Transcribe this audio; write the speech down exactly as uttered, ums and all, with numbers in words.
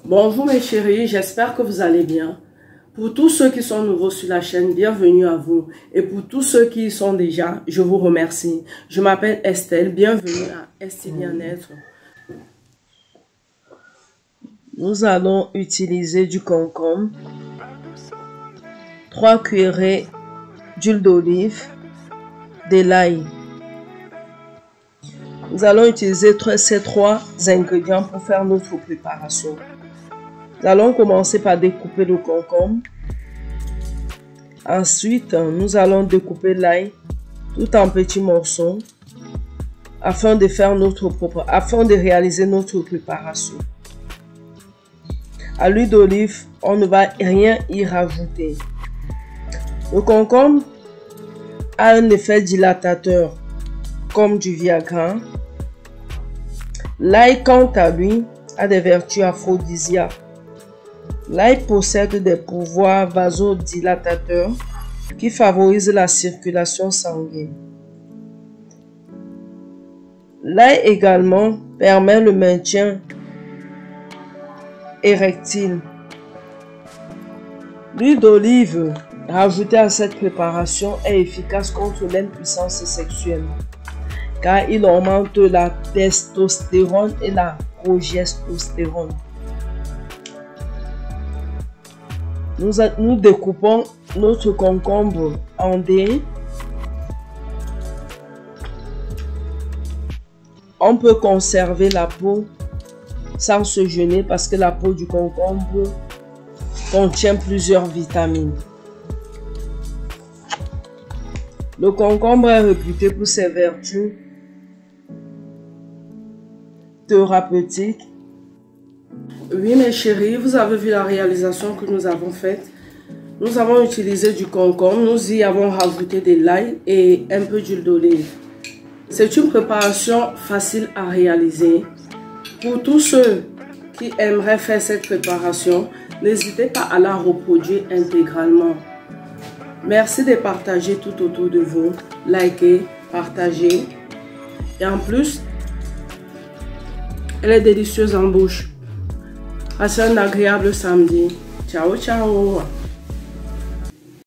Bonjour mes chéris, j'espère que vous allez bien. Pour tous ceux qui sont nouveaux sur la chaîne, bienvenue à vous. Et pour tous ceux qui y sont déjà, je vous remercie. Je m'appelle Estelle, bienvenue à Esti Bien-être. Nous allons utiliser du concombre, trois cuillerées d'huile d'olive, de l'ail. Nous allons utiliser ces trois ingrédients pour faire notre préparation. Nous allons commencer par découper le concombre. Ensuite, nous allons découper l'ail tout en petits morceaux afin de faire notre propre, afin de réaliser notre préparation. À l'huile d'olive, on ne va rien y rajouter. Le concombre a un effet dilatateur comme du Viagra. L'ail, quant à lui, a des vertus aphrodisiaques. L'ail possède des pouvoirs vasodilatateurs qui favorisent la circulation sanguine. L'ail également permet le maintien érectile. L'huile d'olive rajoutée à cette préparation est efficace contre l'impuissance sexuelle car il augmente la testostérone et la progestérone. Nous, nous découpons notre concombre en dés. On peut conserver la peau sans se gêner parce que la peau du concombre contient plusieurs vitamines. Le concombre est réputé pour ses vertus thérapeutiques. Oui mes chéris, vous avez vu la réalisation que nous avons faite. Nous avons utilisé du concombre, nous y avons rajouté de l'ail et un peu d'huile d'olive. C'est une préparation facile à réaliser. Pour tous ceux qui aimeraient faire cette préparation, n'hésitez pas à la reproduire intégralement. Merci de partager tout autour de vous, likez, partagez. Et en plus, elle est délicieuse en bouche. Passez un agréable samedi. Ciao, ciao.